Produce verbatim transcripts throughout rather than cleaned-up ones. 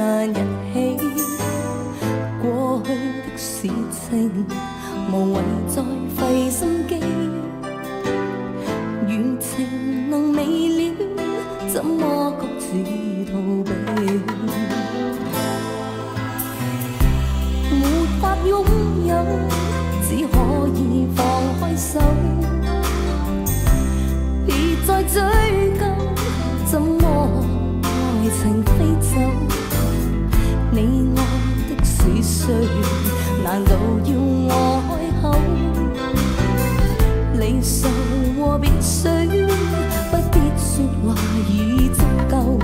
难一起。過去的事情，無謂再費心機。緣情能未了，怎麼各自逃避？沒法擁有，只可以放開手。別再追究，怎麼愛情飛走？你愛的是誰？難道要我開口？離愁和別緒，不必說話已足夠。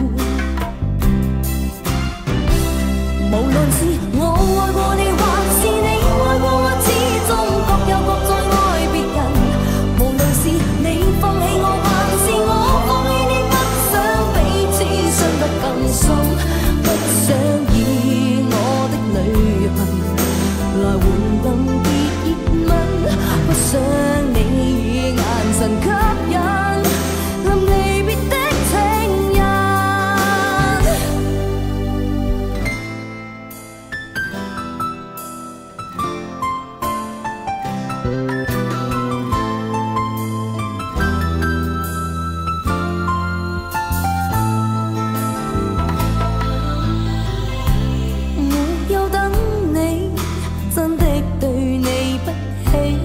無論是我愛過你，還是你愛過我，始終各有各在愛別人。無論是你放棄我，還是我放棄你，不想彼此傷得更深，不想以我的淚痕來換臨別熱吻，不想你以眼神吸引臨離別的情人。沒有等你，真的對你不起。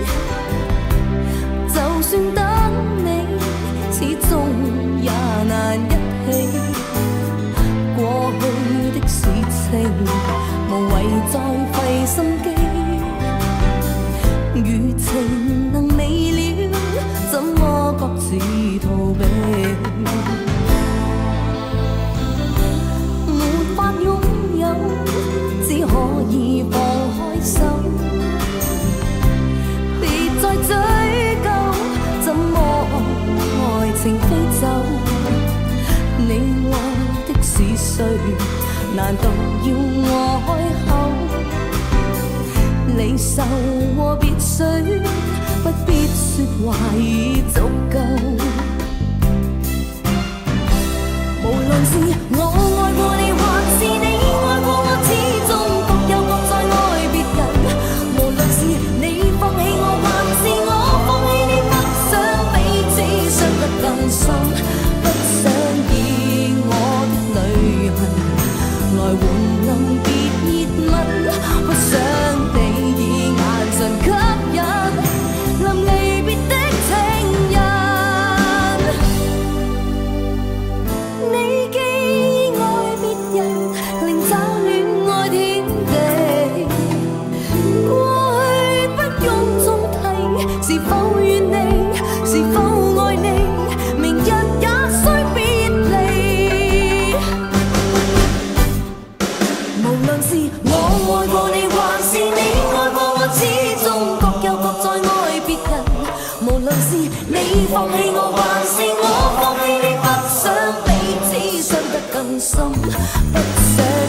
就算等你，始終也難一起。過去的事情，無謂再費心機。餘情能未了，怎麼各自逃避？沒法擁有，只可以放開手。別再追究，怎麼愛情飛走？你愛的是誰？難道要我開口？離愁和別緒，不必說話已足夠。無論是我愛過你，還是你愛過我，始終各有各在愛別人。無論是你放棄我，還是我放棄你，不想彼此傷得更深，不想以我的淚痕來換臨別熱吻，不想你以眼神吸引臨離別的情人。你既愛別人，另找戀愛天地。過去不用重提，是否怨你，是否愛你，明日也須別離。無論是我愛過你，還是你愛過我，始終各有各在愛別人。無論是你放棄我，還是我放棄你，不想彼此傷得更深，不想